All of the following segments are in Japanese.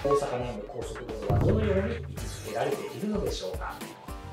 大阪南部高速道路はどのように位置づけられているのでしょうか。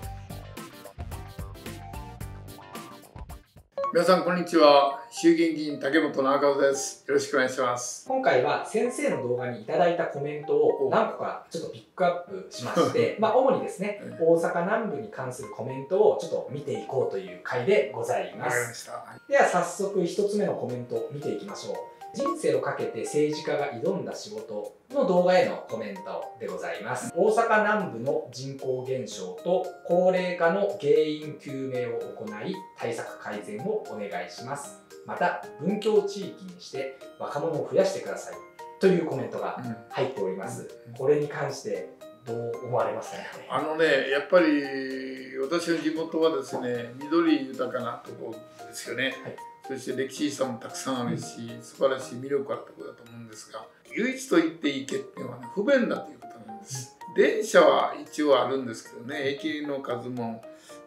皆さんこんにちは。衆議院議員竹本直和です。よろしくお願いします。 今回は先生の動画にいただいたコメントを何個かちょっとピックアップしまして主にですね、大阪南部に関するコメントをちょっと見ていこうという回でございます。では早速1つ目のコメントを見ていきましょう。人生をかけて政治家が挑んだ仕事の動画へのコメントでございます。大阪南部の人口減少と高齢化の原因究明を行い、対策改善をお願いします。また文教地域にして若者を増やしてくださいというコメントが入っております。これに関してどう思われますかね。 やっぱり私の地元はですね、緑豊かなところですよね。そして歴史遺産もたくさんあるし、素晴らしい魅力あるところだと思うんですが、唯一と言っていいけっていうのは、不便だということなんです。電車は一応あるんですけどね、駅の数も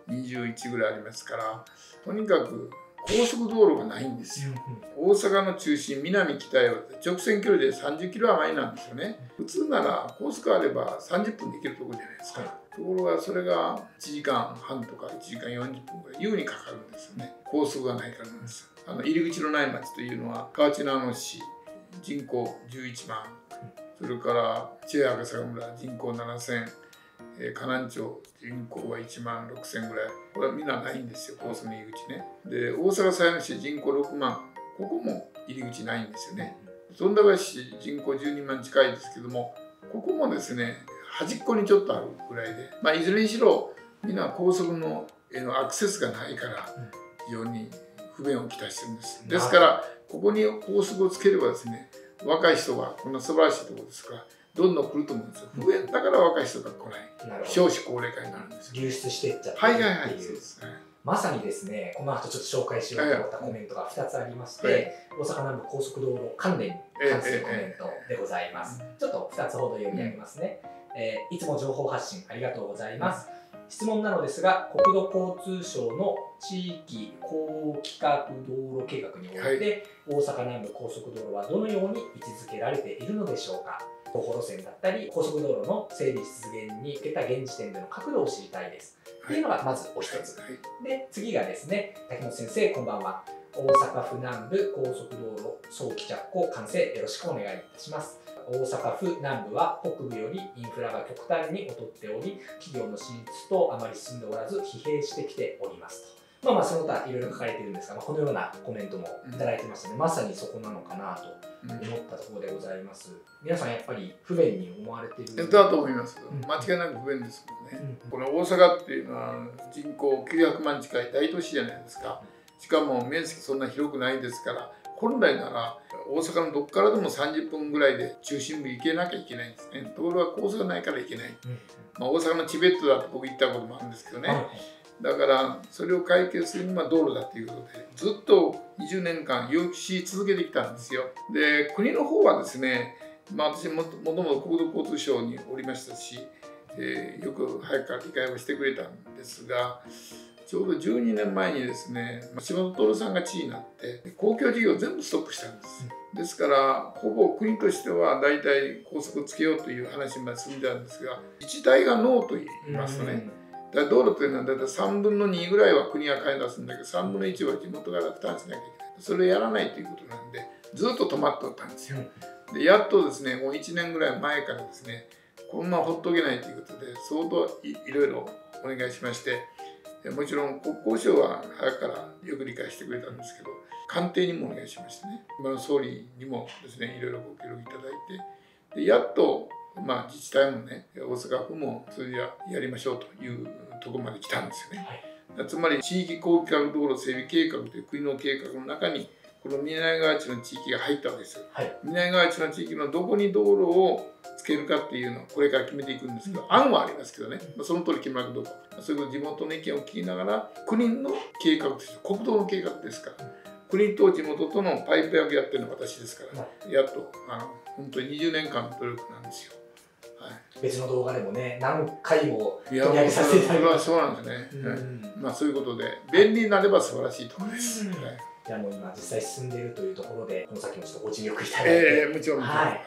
21ぐらいありますから、とにかく高速道路がないんですよ。大阪の中心、南北へは直線距離で30キロ余りなんですよね。普通なら高速あれば30分で行けるところじゃないですか。ところがそれが1時間半とか1時間40分ぐらい優にかかるんですよね。高速がないからなんですよ。入り口のない町というのは河内長野市、人口11万、それから千代赤坂村人口7000、河南町人口は1万6000ぐらい。これはみんなないんですよ、高速の入り口ね。で、大阪狭山市人口6万、ここも入り口ないんですよね。富田林市人口12万近いですけども、ここもですね、端っこにちょっとあるぐらいで、いずれにしろみんな高速のアクセスがないから非常に不便をきたしてるんです。ですからここに高速をつければですね、若い人がこんな素晴らしいところですからどんどん来ると思うんですよ。不便だから若い人が来ない。少子高齢化になるんですよ。 流出していっちゃってはいはいはい、そうですね。 まさにですね、この後ちょっと紹介しようと思ったコメントが2つありまして、大阪南部高速道路関連に関するコメントでございます。ちょっと2つほど読み上げますね。いつも情報発信ありがとうございます。質問なのですが、国土交通省の地域高規格道路計画において、大阪南部高速道路はどのように位置づけられているのでしょうか。徒歩路線だったり高速道路の整備実現に向けた現時点での角度を知りたいです。っていうのがまずお一つ。で、次がですね、竹本先生、こんばんは。大阪府南部高速道路早期着工完成よろしくお願いいたします。大阪府南部は北部よりインフラが極端に劣っており、企業の進出とあまり進んでおらず疲弊してきておりますと。その他いろいろ書かれているんですが、このようなコメントもいただいてましたので、まさにそこなのかなと思ったところでございます。皆さんやっぱり不便に思われているだと思います。間違いなく不便ですもんね。この大阪っていうのは人口900万近い大都市じゃないですか。しかも面積そんな広くないですから、本来なら大阪のどこからでも30分ぐらいで中心部行けなきゃいけないんですね。ところが高速がないから行けない。大阪のチベットだと僕行ったこともあるんですけどね。だからそれを解決するには道路だということでずっと20年間要求し続けてきたんですよ。で、国の方はですね、私もともと国土交通省におりましたし、よく早くから理解をしてくれたんですが、ちょうど12年前にですね、島本徹さんが知事になって公共事業を全部ストップしたんです。ですからほぼ国としては大体高速をつけようという話まで進んでたんですが、自治体がノーと言いますとね、道路というのは大体3分の2ぐらいは国が買い出すんだけど、3分の1は地元から負担しなきゃいけない。それをやらないということなんで、ずっと止まっておったんですよ。で、やっとですね、もう1年ぐらい前からですね、このままほっとけないということで、相当いろいろお願いしまして、もちろん国交省は早くからよく理解してくれたんですけど、官邸にもお願いしましてね、今の総理にもですね、いろいろご協力いただいて、でやっと自治体もね、大阪府もそれじゃやりましょうというところまで来たんですよね。つまり地域高規格道路整備計画という国の計画の中にこの南河内の地域が入ったわけですよ。南河内の地域のどこに道路をつけるかっていうのをこれから決めていくんですけど、案はありますけどね、その通り決まるかどうか、そういう地元の意見を聞きながら、国の計画として国道の計画ですから、国と地元とのパイプ役やってるのは私ですから、やっと本当に20年間の努力なんですよ。 別の動画でもね、何回も取り上げさせていただきました。 そうなんですね。そういうことで便利になれば素晴らしいところです。 じゃあもう今実際進んでいるというところで、この先もちょっとご尽力いただいて。 もちろん。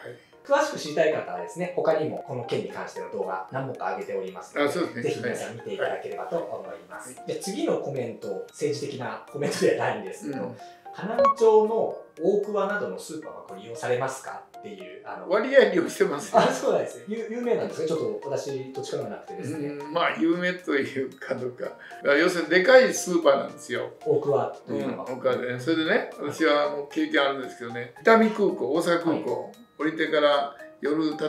詳しく知りたい方はですね、他にもこの件に関しての動画何本か上げておりますので、ぜひ皆さん見ていただければと思います。で、次のコメント、政治的なコメントではないんですけど、河南町の大桑などのスーパーはご利用されますかっていう。 割合利用してますよ。 そうなんですね。有名なんですね。ちょっと私と力がなくてですね。 まあ有名というかどうか。要するにでかいスーパーなんですよ。 大桑というのが。 大桑でね。それでね、私はもう経験あるんですけどね、伊丹空港、大阪空港、降りてから夜、例えば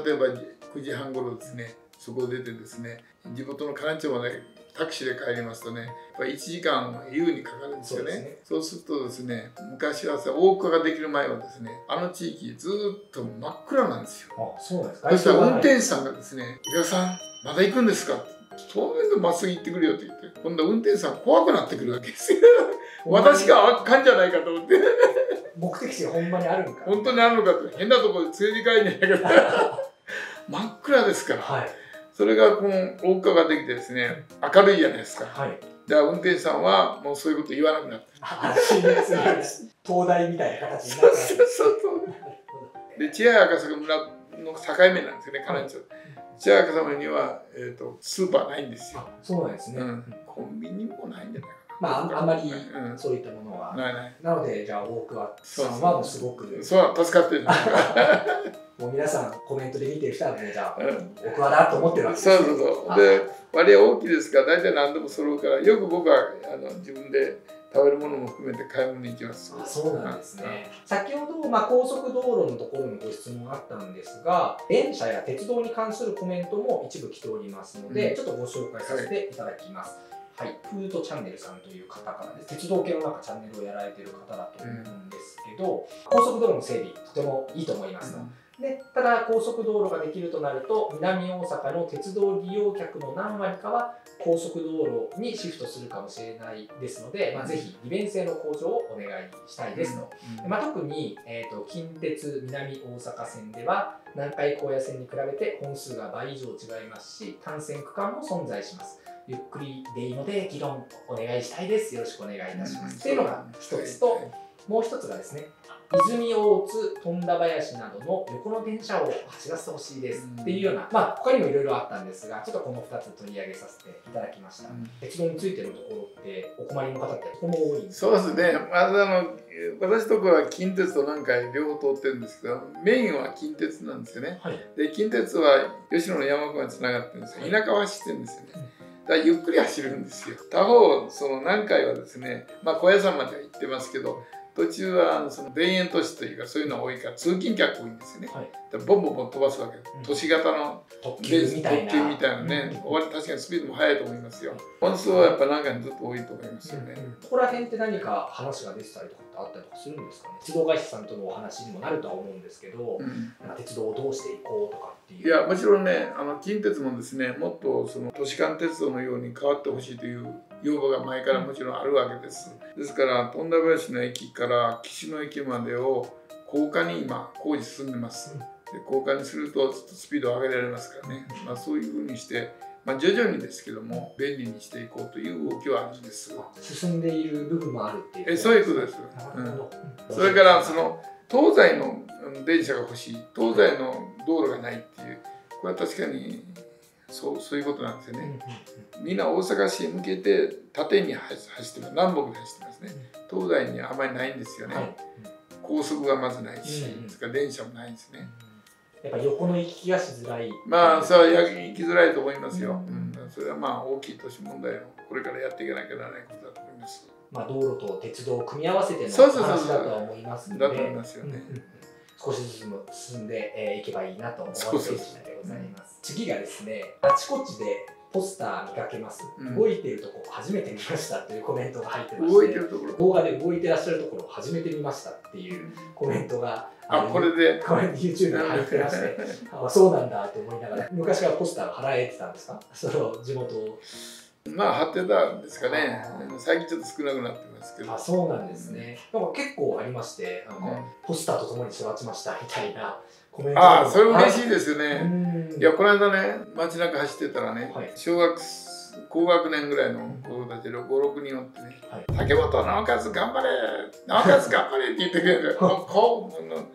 9時半頃ですね、そこを出てですね、地元の河南町までタクシーで帰りますとね、やっぱり1時間優にかかるんですよね。そうするとですね、昔は大桑ができる前はですね、あの地域ずっと真っ暗なんですよ。 あ、そうなんですか。 そしたら運転手さんがですね、お客さん、まだ行くんですか？当面でまっすぐ行ってくれよって言って、今度は運転手さん怖くなってくるわけですよ。私があかんじゃないかと思って。 目的地がほんまにあるんか。 本当にあるのかって、変なところで連れて帰んじゃないかと。真っ暗ですから。はい、それがこの大川ができてですね、明るいじゃないですか。はい、だから運転手さんはもうそういうこと言わなくなって。 安心ですね。灯台みたいな形になって。そうで、千早赤坂村の境目なんですよね、河南町。千早赤坂には、スーパーないんですよ。 そうなんですね。 コンビニもないんじゃないかな。 まあ、あんまりそういったものは。なので、じゃあ、大桑さんはもうすごく。 そう、助かってる。 もう皆さんコメントで見てる人はね、じゃあ、大桑だと思ってるわけです。 そうそうそう。で、割合大きいですから、大体何でも揃うから、よく僕は自分で食べるものも含めて買い物に行きます。 そうなんですね。先ほど、高速道路のところにご質問があったんですが、電車や鉄道に関するコメントも一部来ておりますので、ちょっとご紹介させていただきます。はい、フードチャンネルさんという方からです。鉄道系のチャンネルをやられている方だと思うんですけど、高速道路の整備、とてもいいと思いますと。で、ただ高速道路ができるとなると、南大阪の鉄道利用客の何割かは高速道路にシフトするかもしれないですので、ぜひ利便性の向上をお願いしたいですと。特に、近鉄南大阪線では南海高野線に比べて本数が倍以上違いますし、単線区間も存在します。ゆっくりでいいので議論お願いしたいです。よろしくお願いいたします。っていうのが一つと、もう一つがですね、泉大津、富田林などの横の電車を走らせてほしいですっていうような、他にもいろいろあったんですが、ちょっとこの2つ取り上げさせていただきました。鉄道についてのところってお困りの方ってとても多いんですか？ そうですね。私のところは近鉄と南海両方通ってるんですけど、メインは近鉄なんですよね。はい、で、近鉄は吉野の山奥までつながってるんですよ。田舎を走ってるんですよね。だからゆっくり走るんですよ。他方、その南海はですね、高野山までは行ってますけど、途中はその田園都市というかそういうのが多いから通勤客多いんですよね。はい、ボンボンボン飛ばすわけです。都市型の特急みたいなね、確かにスピードも速いと思いますよ。本数はやっぱ南海にずっと多いと思いますよね。 ここら辺って何か話が出てたりとかってあったりとかするんですかね。鉄道会社さんとのお話にもなるとは思うんですけど、鉄道をどうしていこうとかっていう。 いや、もちろんね、近鉄もですね、もっとその都市間鉄道のように変わってほしいという要望が前からもちろんあるわけです。ですから富田林の駅から岸の駅までを高架に今工事進んでます。で、高架にするとスピードを上げられますからね、そういうふうにして徐々にですけども便利にしていこうという動きはあるんです。 進んでいる部分もあるっていう。 そういうことです。それからその東西の電車が欲しい、東西の道路がないっていう、これは確かにそういうことなんですよね。みんな大阪市へ向けて縦に走ってます、南北で走ってますね。東西にあまりないんですよね。高速がまずないし、電車もないんですね。 やっぱ横の行きがしづらい。 そう行きづらいと思いますよ。それは大きい都市問題をこれからやっていかなきゃならないことだと思います。 道路と鉄道を組み合わせての話だとは思いますので、 だと思いますよね。 少しずつ進んでいけばいいなと思っている次第でございます。次がですね、あちこちでポスター見かけます。動いているところ初めて見ましたというコメントが入ってまして、動画で動いてらっしゃるところを初めて見ましたっていうコメントがこれで YouTube に入ってまして、そうなんだと思いながら、昔はポスターが貼られてたんですか？その地元を。 貼ってたんですかね。最近ちょっと少なくなってますけど。 そうなんですね。結構ありまして、ポスターとともに育ちましたみたいなコメント。 それ嬉しいですよね。いや、この間ね、街中走ってたらね、小学高学年ぐらいの子供たち5、6人おってね、竹本直和頑張れ、直和頑張れって言ってくれる。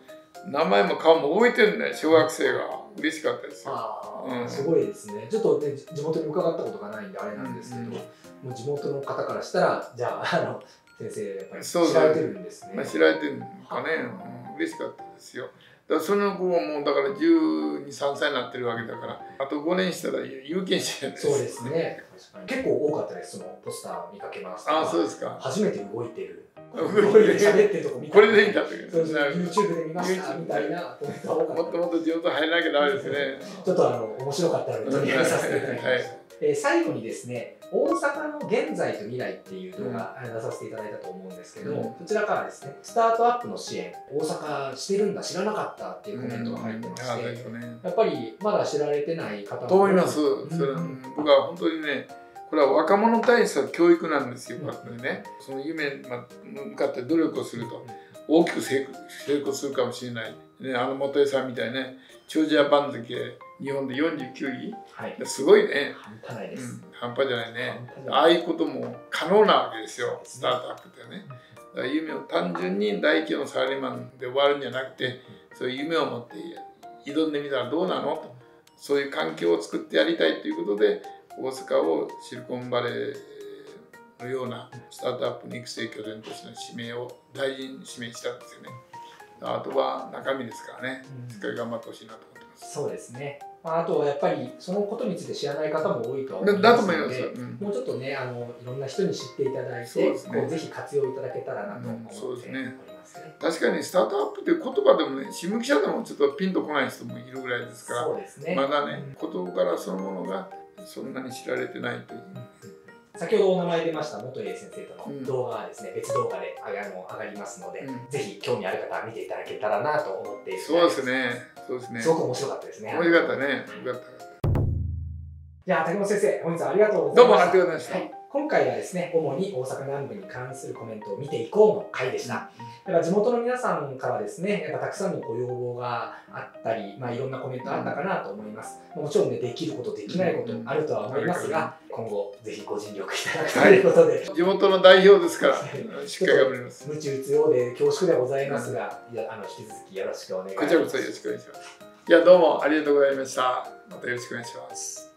名前も顔も覚えてるんだよ、小学生が。嬉しかったですよ。 すごいですね。ちょっとね、地元に伺ったことがないんであれなんですけど、もう地元の方からしたら、じゃあ先生やっぱり知られてるんですね。 知られてるのかね、嬉しかったですよ。だからその子ももうだから12、13歳になってるわけだから、あと5年したら有権者です。 そうですね。確かに結構多かったです。そのポスター見かけます。 そうですか。 初めて動いてる。動いて喋ってるとこ見た。 これでいいんだって。 YouTube で見ましたみたいなコメントが多かった。 もっともっと地元入らなきゃダメですね。 ちょっと面白かったので取り上げさせていただきました。最後にですね、大阪の現在と未来っていう動画出させていただいたと思うんですけど、こちらからですね、スタートアップの支援、大阪してるんだ、知らなかったっていうコメントが入ってまして、やっぱりまだ知られてない方もと思います。僕は本当にね、これは若者に対しての教育なんですよ、その夢に向かって努力をすると、大きく成功するかもしれない。元江さんみたいにね、長者番付、日本で49位、すごいね。 半端ないです。 半端じゃないね。ああいうことも可能なわけですよ、スタートアップってね。だから夢を単純に大企業のサラリーマンで終わるんじゃなくて、そういう夢を持って挑んでみたらどうなのと、そういう環境を作ってやりたいということで、大阪をシリコンバレーのようなスタートアップの育成拠点としての使命を大事に指名したんですよね。あとは中身ですからね、しっかり頑張ってほしいなと思ってます。 そうですね。あとはやっぱりそのことについて知らない方も多いと思いますので、もうちょっとね、いろんな人に知っていただいて、ぜひ活用いただけたらなと思っておりますね。 確かにスタートアップという言葉でもね、新聞記者でもちょっとピンとこない人もいるぐらいですから、まだね、事柄そのものがそんなに知られてないという。 先ほどお名前出ました元江先生との動画はですね、別動画で上がりますので、ぜひ興味ある方は見ていただけたらなと思っています。 そうですね。そうですね。 すごく面白かったですね。 面白かったね。よかった。 じゃあ竹本先生、本日はありがとうございました。 どうもありがとうございました。 今回はですね、主に大阪南部に関するコメントを見ていこうの回でした。やっぱ地元の皆さんからですね、やっぱたくさんのご要望があったり、いろんなコメントあったかなと思います。もちろんね、できること、できないことあるとは思いますが、今後ぜひご尽力いただくということで。 地元の代表ですから、しっかり頑張ります。 無知打つようで恐縮ではございますが、引き続きよろしくお願いします。 こちらこそよろしくお願いします。いや、どうもありがとうございました。またよろしくお願いします。